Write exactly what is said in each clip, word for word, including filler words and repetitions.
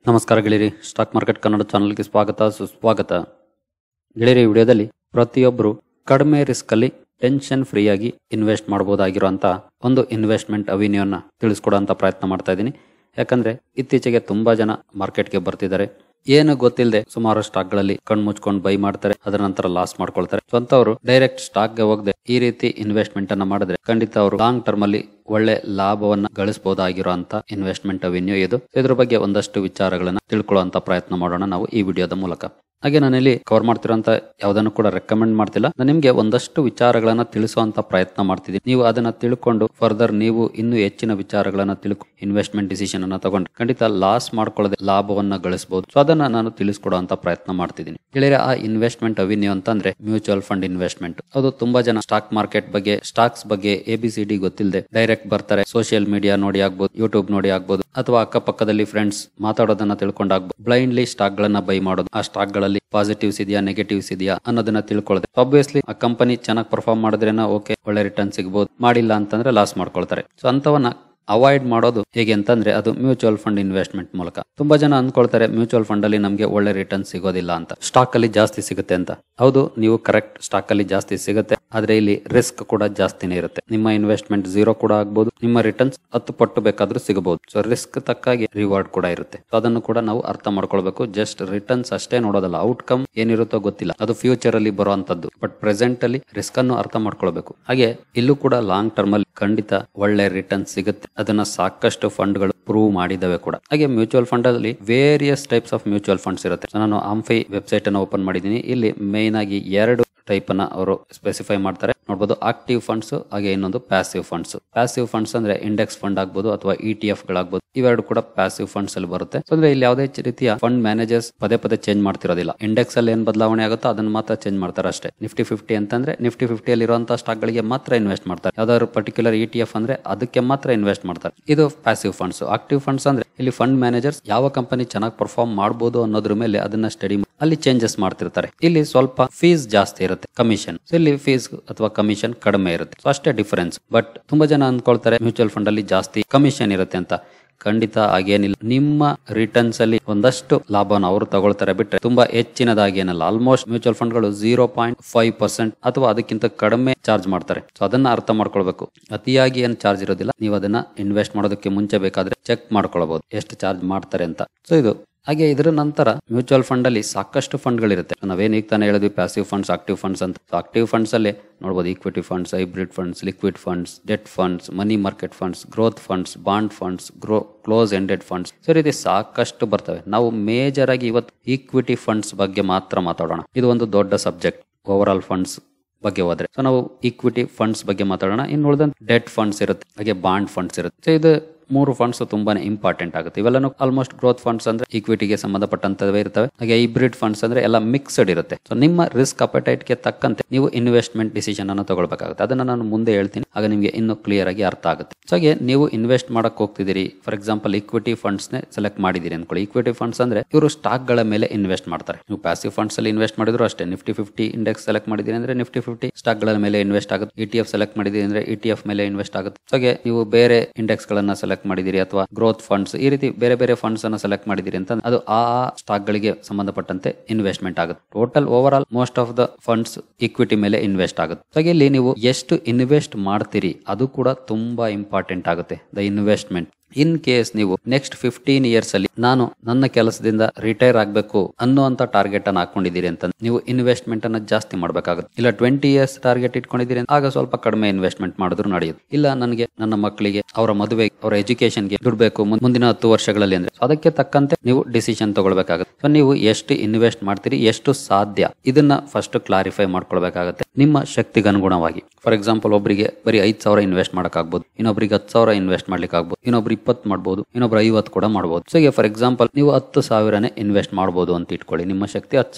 ನಮಸ್ಕಾರ ಗೆಳೆಯರಿ, stock market Kannada ಚಾನಲ್ಗೆ ಸ್ವಾಗತ ಸುಸ್ವಾಗತ. ಗೆಳೆಯರಿ, ವಿಡಿಯೋದಲ್ಲಿ ಪ್ರತಿಯೊಬ್ಬರು ಕಡಿಮೆ ರಿಸ್ಕ್ ಅಲ್ಲಿ ಟೆನ್ಷನ್ ಫ್ರೀ ಆಗಿ ಇನ್ವೆಸ್ಟ್ ಮಾಡಬಹುದಾಗಿರುವಂತ ಒಂದು ಇನ್ವೆಸ್ಟ್ಮೆಂಟ್ ಅವಿನ್ಯೂನ್ನ ತಿಳಿಸ್ಕೊಡುವಂತ ಪ್ರಯತ್ನ ಮಾಡ್ತಾ ಇದ್ದೀನಿ. ಯಾಕಂದ್ರೆ ಇತ್ತೀಚೆಗೆ ತುಂಬಾ ಜನ ಮಾರ್ಕೆಟ್ಗೆ ಬರ್ತಿದ್ದಾರೆ, ಏನು ಗೊತ್ತಿಲ್ಲದೆ ಸುಮಾರು ಸ್ಟಾಕ್ ಗಳಲ್ಲಿ ಕಣ್ ಮುಚ್ಕೊಂಡು ಬೈ ಮಾಡ್ತಾರೆ, ಅದರ ನಂತರ ಲಾಸ್ ಮಾಡ್ಕೊಳ್ತಾರೆ. ಸ್ವಂತವರು ಡೈರೆಕ್ಟ್ ಸ್ಟಾಕ್ ಗೆ ಹೋಗದೆ ಈ ರೀತಿ ಇನ್ವೆಸ್ಟ್ಮೆಂಟ್ ಅನ್ನ ಮಾಡಿದ್ರೆ ಖಂಡಿತ ಅವರು ಲಾಂಗ್ ಟರ್ಮ್ ಅಲ್ಲಿ ಒಳ್ಳೆ ಲಾಭವನ್ನ ಗಳಿಸಬಹುದಾಗಿರುವಂತ ಇನ್ವೆಸ್ಟ್ಮೆಂಟ್ ಅವೆನ್ಯೂ ಇದು. ಇದ್ರ ಬಗ್ಗೆ ಒಂದಷ್ಟು ವಿಚಾರಗಳನ್ನ ತಿಳ್ಕೊಳ್ಳುವಂತ ಪ್ರಯತ್ನ ಮಾಡೋಣ ನಾವು ಈ ವಿಡಿಯೋದ ಮೂಲಕ. ಹಾಗೆ ನಾನಿಲ್ಲಿ ಕವರ್ ಮಾಡ್ತಿರೋಂತ ಯಾವ್ದನ್ನು ಕೂಡ ರೆಕಮೆಂಡ್ ಮಾಡ್ತಿಲ್ಲ, ನಾನು ನಿಮ್ಗೆ ಒಂದಷ್ಟು ವಿಚಾರಗಳನ್ನ ತಿಳಿಸುವಂತ ಪ್ರಯತ್ನ ಮಾಡ್ತಿದ್ದೀನಿ. ನೀವು ಅದನ್ನ ತಿಳ್ಕೊಂಡು ಫರ್ದರ್ ನೀವು ಇನ್ನೂ ಹೆಚ್ಚಿನ ವಿಚಾರಗಳನ್ನ ತಿಳ್ಕೊ ಇನ್ವೆಸ್ಟ್ಮೆಂಟ್ ಡಿಸಿಷನ್ ಅನ್ನ ತಗೊಂಡು ಖಂಡಿತ ಲಾಸ್ ಮಾಡ್ಕೊಳ್ಳದೆ ಲಾಭವನ್ನ ಗಳಿಸಬಹುದು. ಸೊ ಅದನ್ನ ನಾನು ತಿಳಿಸ್ಕೊಡುವಂತ ಪ್ರಯತ್ನ ಮಾಡ್ತಿದ್ದೀನಿ. ಗೆಳೆಯರೆ, ಆ ಇನ್ವೆಸ್ಟ್ಮೆಂಟ್ ಅವಿನ್ಯೂ ಅಂತಂದ್ರೆ ಮ್ಯೂಚುವಲ್ ಫಂಡ್ ಇನ್ವೆಸ್ಟ್ಮೆಂಟ್. ಅದು ತುಂಬಾ ಜನ ಸ್ಟಾಕ್ ಮಾರ್ಕೆಟ್ ಬಗ್ಗೆ, ಸ್ಟಾಕ್ಸ್ ಬಗ್ಗೆ ಎ ಬಿ ಸಿ ಡಿ ಗೊತ್ತಿಲ್ಲದೆ ಡೈರೆಕ್ಟ್ ಬರ್ತಾರೆ. ಸೋಷಿಯಲ್ ಮೀಡಿಯಾ ನೋಡಿ ಆಗ್ಬೋದು, ಯೂಟ್ಯೂಬ್ ನೋಡಿ ಆಗ್ಬೋದು, ಅಥವಾ ಅಕ್ಕಪಕ್ಕದಲ್ಲಿ ಫ್ರೆಂಡ್ಸ್ ಮಾತಾಡೋದನ್ನ ತಿಳ್ಕೊಂಡಾಗ್ಬೋದು. ಬ್ಲೈಂಡ್ಲಿ ಸ್ಟಾಕ್ ಗಳನ್ನ ಬೈ ಮಾಡೋದು, ಆ ಸ್ಟಾಕ್ ಗಳಲ್ಲಿ ಪಾಸಿಟಿವ್ಸ್ ಇದೆಯಾ ನೆಗೆಟಿವ್ಸ್ ಇದೆಯಾ ಅನ್ನೋದನ್ನ ತಿಳ್ಕೊಳ್ಳೋದು. ಆಬ್ವಿಯಸ್ಲಿ ಆ ಕಂಪನಿ ಚೆನ್ನಾಗಿ ಪರ್ಫಾರ್ಮ್ ಮಾಡಿದ್ರೇನ ಓಕೆ, ಒಳ್ಳೆ ರಿಟರ್ನ್ ಸಿಗಬಹುದು, ಮಾಡಿಲ್ಲ ಅಂತಂದ್ರೆ ಲಾಸ್ ಮಾಡ್ಕೊಳ್ತಾರೆ. ಸೊ ಅಂತವನ್ನ ಅವಾಯ್ಡ್ ಮಾಡೋದು ಹೇಗೆ ಅಂತಂದ್ರೆ ಅದು ಮ್ಯೂಚುವಲ್ ಫಂಡ್ ಇನ್ವೆಸ್ಟ್ಮೆಂಟ್ ಮೂಲಕ. ತುಂಬಾ ಜನ ಅಂದ್ಕೊಳ್ತಾರೆ ಮ್ಯೂಚುವಲ್ ಫಂಡ್ ಅಲ್ಲಿ ನಮಗೆ ಒಳ್ಳೆ ರಿಟರ್ನ್ ಸಿಗೋದಿಲ್ಲ ಅಂತ, ಸ್ಟಾಕ್ ಅಲ್ಲಿ ಜಾಸ್ತಿ ಸಿಗುತ್ತೆ ಅಂತ. ಹೌದು, ನೀವು ಕರೆಕ್ಟ್, ಸ್ಟಾಕ್ ಅಲ್ಲಿ ಜಾಸ್ತಿ ಸಿಗುತ್ತೆ, ಆದ್ರೆ ಇಲ್ಲಿ ರಿಸ್ಕ್ ಕೂಡ ಜಾಸ್ತಿನೇ ಇರುತ್ತೆ. ನಿಮ್ಮ ಇನ್ವೆಸ್ಟ್ಮೆಂಟ್ ಝೀರೋ ಕೂಡ ಆಗ್ಬಹುದು, ನಿಮ್ಮ ರಿಟರ್ನ್ಸ್ ಹತ್ತು ಪಟ್ಟು ಬೇಕಾದ್ರೂ ಸಿಗಬಹುದು. ಸೊ ರಿಸ್ಕ್ ತಕ್ಕಾಗಿ ರಿವಾರ್ಡ್ ಕೂಡ ಇರುತ್ತೆ. ಸೊ ಅದನ್ನು ಕೂಡ ನಾವು ಅರ್ಥ ಮಾಡ್ಕೊಳ್ಬೇಕು. ಜಸ್ಟ್ ರಿಟರ್ನ್ಸ್ ಅಷ್ಟೇ ನೋಡೋದಲ್ಲ, ಔಟ್ಕಮ್ ಏನಿರುತ್ತೋ ಗೊತ್ತಿಲ್ಲ, ಅದು ಫ್ಯೂಚರ್ ಅಲ್ಲಿ ಬರುವಂತದ್ದು. ಬಟ್ ಪ್ರೆಸೆಂಟ್ ಅಲ್ಲಿ ರಿಸ್ಕ್ ಅನ್ನು ಅರ್ಥ ಮಾಡ್ಕೊಳ್ಬೇಕು. ಹಾಗೆ ಇಲ್ಲೂ ಕೂಡ ಲಾಂಗ್ ಟರ್ಮ್ ಅಲ್ಲಿ ಖಂಡಿತ ಒಳ್ಳೆ ರಿಟರ್ನ್ ಸಿಗುತ್ತೆ. ಅದನ್ನ ಸಾಕಷ್ಟು ಫಂಡ್ ಗಳು ಪ್ರೂವ್ ಮಾಡಿದವೆ ಕೂಡ. ಹಾಗೆ ಮ್ಯೂಚುವಲ್ ಫಂಡ್ ಅಲ್ಲಿ various types of mutual funds ಇರುತ್ತೆ. ನಾನು ಆಂಫೈ ವೆಬ್ಸೈಟ್ ಅನ್ನು ಓಪನ್ ಮಾಡಿದ್ದೀನಿ. ಇಲ್ಲಿ ಮೇನ್ ಆಗಿ ಎರಡು ಟೈಪ್ ಅನ್ನ ಅವರು ಸ್ಪೆಸಿಫೈ ಮಾಡ್ತಾರೆ, ನೋಡಬಹುದು. ಆಕ್ಟಿವ್ ಫಂಡ್ಸ್, ಹಾಗೆ ಇನ್ನೊಂದು ಪ್ಯಾಸಿವ್ ಫಂಡ್ಸ್. ಪ್ಯಾಸಿವ್ ಫಂಡ್ಸ್ ಅಂದ್ರೆ ಇಂಡೆಕ್ಸ್ ಫಂಡ್ ಆಗ್ಬಹುದು ಅಥವಾ ಇ ಟಿ ಎಫ್ ಗಳಾಗಬಹುದು. ಇವೆರಡು ಕೂಡ ಪ್ಯಾಸಿವ್ ಫಂಡ್ಸ್ ಅಲ್ಲಿ ಬರುತ್ತೆ. ಸೊ ಅಂದ್ರೆ ಇಲ್ಲಿ ಯಾವುದೇ ರೀತಿಯ ಫಂಡ್ ಮ್ಯಾನೇಜರ್ಸ್ ಪದೇ ಪದೇ ಚೇಂಜ್ ಮಾಡ್ತಿರೋದಿಲ್ಲ. ಇಂಡೆಕ್ಸ್ ಅಲ್ಲಿ ಏನ್ ಬದಲಾವಣೆ ಆಗುತ್ತೋ ಅದನ್ನ ಮಾತ್ರ ಚೇಂಜ್ ಮಾಡ್ತಾರೆ ಅಷ್ಟೇ. ನಿಫ್ಟಿ ಫಿಫ್ಟಿ ಅಂತಂದ್ರೆ ನಿಫ್ಟಿ ಫಿಫ್ಟಿ ಅಲ್ಲಿ ಇರುವಂತಹ ಸ್ಟಾಕ್ ಗಳಿಗೆ ಮಾತ್ರ ಇನ್ವೆಸ್ಟ್ ಮಾಡ್ತಾರೆ. ಯಾವ್ದಾದ್ರು ಪರ್ಟಿಕ್ಯುಲರ್ ಇ ಟಿ ಎಫ್ ಅಂದ್ರೆ ಅದಕ್ಕೆ ಮಾತ್ರ ಇನ್ವೆಸ್ಟ್ ಮಾಡ್ತಾರೆ. ಇದು ಪ್ಯಾಸಿವ್ ಫಂಡ್ಸ್. ಆಕ್ಟಿವ್ ಫಂಡ್ಸ್ ಅಂದ್ರೆ ಇಲ್ಲಿ ಫಂಡ್ ಮ್ಯಾನೇಜರ್ಸ್ ಯಾವ ಕಂಪನಿ ಚೆನ್ನಾಗಿ ಪರ್ಫಾರ್ಮ್ ಮಾಡಬಹುದು ಅನ್ನೋದ್ರ ಮೇಲೆ ಅದನ್ನ ಸ್ಟಡಿ ಅಲ್ಲಿ ಚೇಂಜಸ್ ಮಾಡ್ತಿರ್ತಾರೆ. ಇಲ್ಲಿ ಸ್ವಲ್ಪ ಫೀಸ್ ಜಾಸ್ತಿ ಇರುತ್ತೆ, ಕಮಿಷನ್. ಇಲ್ಲಿ ಫೀಸ್ ಅಥವಾ ಕಮಿಷನ್ ಕಡಿಮೆ ಇರುತ್ತೆ. ಸೊ ಅಷ್ಟೇ ಡಿಫರೆನ್ಸ್. ಬಟ್ ತುಂಬಾ ಜನ ಅಂದ್ಕೊಳ್ತಾರೆ ಮ್ಯೂಚುವಲ್ ಫಂಡ್ ಅಲ್ಲಿ ಜಾಸ್ತಿ ಕಮಿಷನ್ ಇರುತ್ತೆ ಅಂತ. ಖಂಡಿತ ಹಾಗೇನಿಲ್ಲ. ನಿಮ್ಮ ರಿಟರ್ನ್ಸ್ ಅಲ್ಲಿ ಒಂದಷ್ಟು ಲಾಭವನ್ನು ಅವರು ತಗೊಳ್ತಾರೆ ಬಿಟ್ರೆ ತುಂಬಾ ಹೆಚ್ಚಿನದಾಗಿ ಏನಲ್ಲ. ಆಲ್ಮೋಸ್ಟ್ ಮ್ಯೂಚುವಲ್ ಫಂಡ್ ಗಳು ಜೀರೋ ಪಾಯಿಂಟ್ ಫೈವ್ ಪರ್ಸೆಂಟ್ ಅಥವಾ ಅದಕ್ಕಿಂತ ಕಡಿಮೆ ಚಾರ್ಜ್ ಮಾಡ್ತಾರೆ. ಸೊ ಅದನ್ನ ಅರ್ಥ ಮಾಡ್ಕೊಳ್ಬೇಕು. ಅತಿಯಾಗಿ ಏನ್ ಚಾರ್ಜ್ ಇರೋದಿಲ್ಲ. ನೀವು ಅದನ್ನ ಇನ್ವೆಸ್ಟ್ ಮಾಡೋದಕ್ಕೆ ಮುಂಚೆ ಬೇಕಾದ್ರೆ ಚೆಕ್ ಮಾಡ್ಕೊಳ್ಬಹುದು ಎಷ್ಟು ಚಾರ್ಜ್ ಮಾಡ್ತಾರೆ ಅಂತ. ಸೊ ಇದು ಹಾಗೆ ಇದರ ನಂತರ ಮ್ಯೂಚುವಲ್ ಫಂಡ್ ಅಲ್ಲಿ ಸಾಕಷ್ಟು ಫಂಡ್ ಗಳಿರುತ್ತೆ. ನಾವೇನ್ ಈಗ ತಾನೇ ಹೇಳಿದ್ವಿ ಪ್ಯಾಸಿವ್ ಫಂಡ್ಸ್, ಆಕ್ಟಿವ್ ಫಂಡ್ಸ್ ಅಂತ. ಆಕ್ಟಿವ್ ಫಂಡ್ಸ್ ಅಲ್ಲಿ ನೋಡಬಹುದು equity funds, hybrid funds, liquid funds, debt funds, money market funds, growth funds, bond funds, grow close ended funds. So ರೀತಿ ಸಾಕಷ್ಟು ಬರ್ತವೆ. ನಾವು ಮೇಜರ್ ಆಗಿ ಇವತ್ತು ಈಕ್ವಿಟಿ ಫಂಡ್ಸ್ ಬಗ್ಗೆ ಮಾತ್ರ ಮಾತಾಡೋಣ. ಇದು ಒಂದು ದೊಡ್ಡ ಸಬ್ಜೆಕ್ಟ್. ಓವರ್ ಆಲ್ ಫಂಡ್ಸ್ ಬಗ್ಗೆ ಹೋದ್ರೆ ಸೊ ನಾವು ಈಕ್ವಿಟಿ ಫಂಡ್ಸ್ ಬಗ್ಗೆ ಮಾತಾಡೋಣ. ಇನ್ನು ಉಳಿದಂತೆ ಡೆಟ್ ಫಂಡ್ಸ್ ಇರುತ್ತೆ, ಹಾಗೆ ಬಾಂಡ್ ಫಂಡ್ಸ್ ಇರುತ್ತೆ. ಸೊ ಇದು ಮೂರು ಫಂಡ್ಸ್ ತುಂಬಾನೇ ಇಂಪಾರ್ಟೆಂಟ್ ಆಗುತ್ತೆ. ಇವೆಲ್ಲನೂ ಆಲ್ಮೋಸ್ಟ್ ಗ್ರೋತ್ ಫಂಡ್ಸ್ ಅಂದ್ರೆ ಈಕ್ವಿಟಿಗೆ ಸಂಬಂಧಪಟ್ಟಂತವೇ ಇರ್ತವೆ. ಹಾಗೆ ಹೈಬ್ರಿಡ್ ಫಂಡ್ಸ್ ಅಂದ್ರೆ ಎಲ್ಲ ಮಿಕ್ಸ್ಡ್ ಇರುತ್ತೆ. ಸೊ ನಿಮ್ಮ ರಿಸ್ಕ್ ಅಪಟೈಟ್ ಗೆ ತಕ್ಕಂತೆ ನೀವು ಇನ್ವೆಸ್ಟ್ಮೆಂಟ್ ಡಿಸಿಷನ್ ಅನ್ನು ತಗೊಳ್ಬೇಕಾಗುತ್ತೆ. ಅದನ್ನ ನಾನು ಮುಂದೆ ಹೇಳ್ತೀನಿ, ಆಗ ನಿಮಗೆ ಇನ್ನೂ ಕ್ಲಿಯರ್ ಆಗಿ ಅರ್ಥ ಆಗುತ್ತೆ. ಸೊ ಹಾಗೆ ನೀವು ಇನ್ವೆಸ್ಟ್ ಮಾಡಕ್ ಹೋಗ್ತಿದ್ದೀರಿ, ಫಾರ್ ಎಕ್ಸಾಂಪಲ್ ಈಕ್ವಿಟಿ ಫಂಡ್ಸ್ ನೇ ಸೆಲೆಕ್ಟ್ ಮಾಡಿದಿರಿ ಅನ್ಕೊಳ್ಳಿ. ಈಕ್ವಿಟಿ ಫಂಡ್ಸ್ ಅಂದ್ರೆ ಇವರು ಸ್ಟಾಕ್ ಗಳ ಮೇಲೆ ಇನ್ವೆಸ್ಟ್ ಮಾಡ್ತಾರೆ. ನೀವು ಪ್ಯಾಸಿವ್ ಫಂಡ್ಸ್ ಅಲ್ಲಿ ಇನ್ವೆಸ್ಟ್ ಮಾಡಿದ್ರು ಅಷ್ಟೇ. ನಿಫ್ಟಿ ಫಿಫ್ಟಿ ಇಂಡೆಕ್ಸ್ ಸೆಲೆಕ್ಟ್ ಮಾಡಿದೀರಿ ಅಂದ್ರೆ ನಿಫ್ಟಿ ಫಿಫ್ಟಿ ಸ್ಟಾಕ್ ಗಳ ಮೇಲೆ ಇನ್ವೆಸ್ಟ್ ಆಗುತ್ತೆ. ಇ ಟಿ ಎಫ್ ಸೆಲೆಕ್ಟ್ ಮಾಡಿದೀರಿ ಅಂದ್ರೆ ಇ ಟಿ ಎಫ್ ಮೇಲೆ ಇನ್ವೆಸ್ಟ್ ಆಗುತ್ತೆ. ಸೊ ಹಾಗೆ ನೀವು ಬೇರೆ ಇಂಡೆಕ್ಸ್ ಗಳನ್ನ ಸೆಲೆಕ್ಟ್ ಮಾಡಿದಿರಿ ಅಥವಾ ಗ್ರೋತ್ ಫಂಡ್ಸ್, ಈ ರೀತಿ ಬೇರೆ ಬೇರೆ ಫಂಡ್ಸ್ ಅನ್ನು ಸೆಲೆಕ್ಟ್ ಮಾಡಿದಿರಿ ಅಂತ ಅದು ಆ ಸ್ಟಾಕ್ ಗಳಿಗೆ ಸಂಬಂಧಪಟ್ಟಂತೆ ಇನ್ವೆಸ್ಟ್ಮೆಂಟ್ ಆಗುತ್ತೆ. Total over all most of the funds equity ಮೇಲೆ ಇನ್ವೆಸ್ಟ್ ಆಗುತ್ತೆ. ಹಾಗೆ ಇಲ್ಲಿ ನೀವು ಎಷ್ಟು ಇನ್ವೆಸ್ಟ್ ಮಾಡ್ತೀರಿ ಅದು ಕೂಡ ತುಂಬಾ ಇಂಪಾರ್ಟೆಂಟ್ ಆಗುತ್ತೆ. ದ ಇನ್ವೆಸ್ಟ್ಮೆಂಟ್ ಇನ್ ಕೇಸ್ ನೀವು ನೆಕ್ಸ್ಟ್ ಫಿಫ್ಟೀನ್ ಇಯರ್ಸ್ ಅಲ್ಲಿ ನಾನು ನನ್ನ ಕೆಲಸದಿಂದ ರಿಟೈರ್ ಆಗ್ಬೇಕು ಅನ್ನುವಂತ ಟಾರ್ಗೆಟ್ ಅನ್ನು ಹಾಕೊಂಡಿದ್ದೀರಿ ಅಂತ ನೀವು ಇನ್ವೆಸ್ಟ್ಮೆಂಟ್ ಅನ್ನ ಜಾಸ್ತಿ ಮಾಡಬೇಕಾಗುತ್ತೆ. ಇಲ್ಲ ಟ್ವೆಂಟಿ ಇಯರ್ಸ್ ಟಾರ್ಗೆಟ್ ಇಟ್ಕೊಂಡಿದ್ದೀರಿ ಆಗ ಸ್ವಲ್ಪ ಕಡಿಮೆ ಇನ್ವೆಸ್ಟ್ಮೆಂಟ್ ಮಾಡಿದ್ರು ನಡೆಯುತ್ತೆ. ಇಲ್ಲ ನನಗೆ ನನ್ನ ಮಕ್ಕಳಿಗೆ ಅವರ ಮದುವೆ, ಅವರ ಎಜುಕೇಶನ್ಗೆ ದುಡ್ಡು ಬೇಕು ಮುಂದಿನ ಹತ್ತು ವರ್ಷಗಳಲ್ಲಿ ಅಂದ್ರೆ ಅದಕ್ಕೆ ತಕ್ಕಂತೆ ನೀವು ಡಿಸಿಷನ್ ತಗೊಳ್ಬೇಕಾಗುತ್ತೆ. ಸೊ ನೀವು ಎಷ್ಟು ಇನ್ವೆಸ್ಟ್ ಮಾಡ್ತೀರಿ, ಎಷ್ಟು ಸಾಧ್ಯ, ಇದನ್ನ ಫಸ್ಟ್ ಕ್ಲಾರಿಫೈ ಮಾಡ್ಕೊಳ್ಬೇಕಾಗುತ್ತೆ ನಿಮ್ಮ ಶಕ್ತಿಗೆ ಅನುಗುಣವಾಗಿ. ಫಾರ್ ಎಕ್ಸಾಂಪಲ್ ಒಬ್ಬರಿಗೆ ಬರೀ ಐದ್ ಸಾವಿರ ಇನ್ವೆಸ್ಟ್ ಮಾಡಕ್ಕಾಗ್ಬೋದು, ಇನ್ನೊಬ್ರಿಗೆ ಹತ್ತು ಸಾವಿರ ಇನ್ವೆಸ್ಟ್ ಮಾಡ್ಲಿಕ್ಕೆ ಆಗ್ಬೋದು, ಇನ್ನೊಬ್ರು ಇಪ್ಪತ್ತು ಮಾಡಬಹುದು, ಇನ್ನೊಬ್ರು ಐವತ್ತು ಕೂಡ ಮಾಡಬಹುದು. ಸೊ ಫಾರ್ ಎಕ್ಸಾಂಪಲ್ ನೀವು ಹತ್ತು ಸಾವಿರನೇ ಇನ್ವೆಸ್ಟ್ ಮಾಡಬಹುದು ಅಂತ ಇಟ್ಕೊಳ್ಳಿ. ನಿಮ್ಮ ಶಕ್ತಿ ಹತ್ತು ಸಾವಿರ.